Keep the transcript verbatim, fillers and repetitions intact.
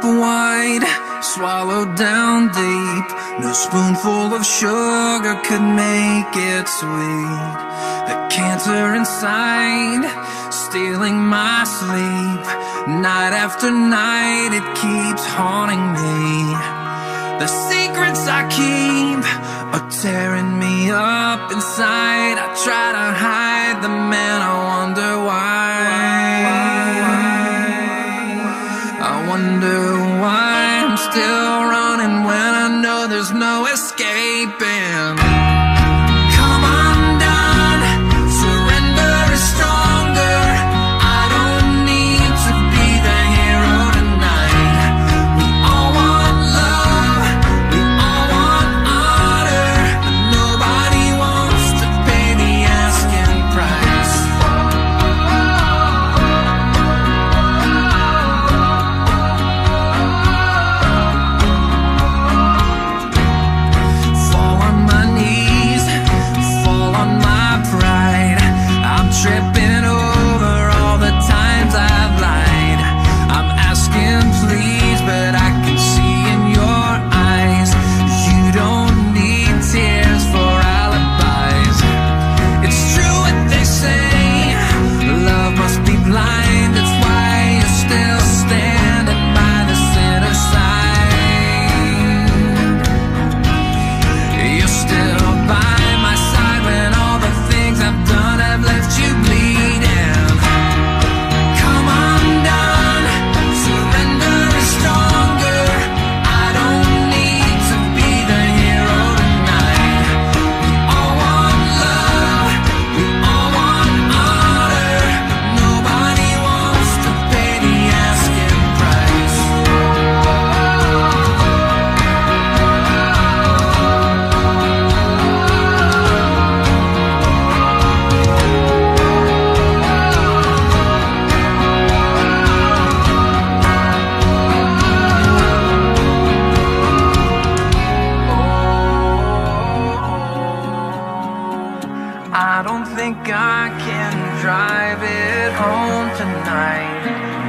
wide, swallowed down deep. No spoonful of sugar could make it sweet. The cancer inside, stealing my sleep. Night after night, it keeps haunting me. The secrets I keep are tearing me up inside. I try to hide them and I wonder why. I wonder why I'm still running when I know there's no escaping. Come undone, surrender is stronger. I don't need to be the hero tonight. We all want love, we all want honor, but nobody wants to pay the asking price. Fall on my knees, fall on my pride. I'm tripping over all the times I've lied. I'm asking please, but I can see in your eyes you don't need tears for alibis. It's true what they say, love must be blind. That's why you're still standing by the center side. You're still by my side when all the things I've done have left you bleeding. Come undone, surrender is stronger. I don't need to be the hero tonight. We all want love, we all want honor, but nobody wants to pay the asking price. I don't think I can drive it home tonight.